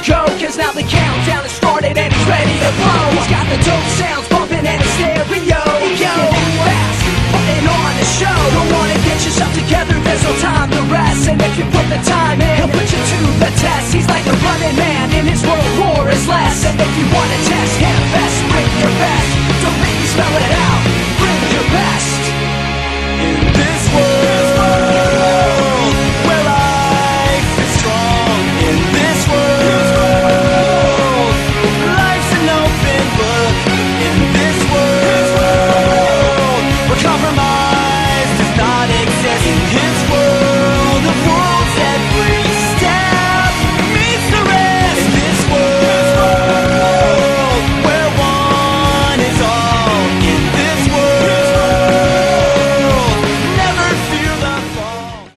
go, cause now the countdown has started and he's ready to blow. He's got the dope sounds bumping and his stereo. Yo, fast, putting on a show. Don't wanna get yourself together, there's no time to rest. And if you put the time in, he'll put you to the test. He's like a running man, in his world war is less. And if you wanna test